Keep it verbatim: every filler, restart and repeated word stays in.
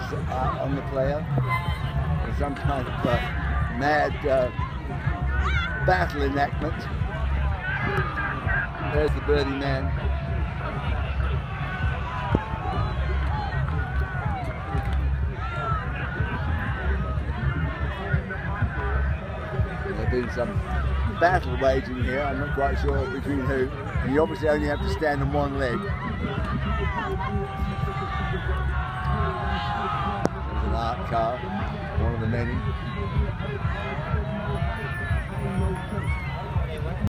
uh, on the player. Or some kind of uh, mad uh, battle enactment. There's the birdie man. There's been some battle waging here, I'm not quite sure between who, and you obviously only have to stand on one leg. There's an art car, one of the many.